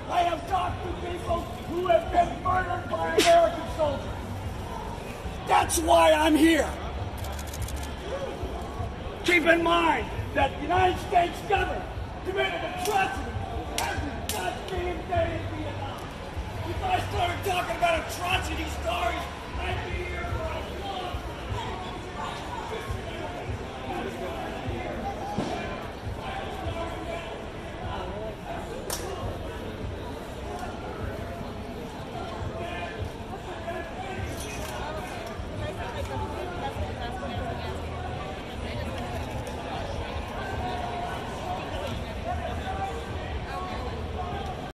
I have talked to people who have been murdered by American soldiers. That's why I'm here. Keep in mind that the United States government committed atrocities every goddamn day in Vietnam. If I started talking about atrocity stories, I'd be here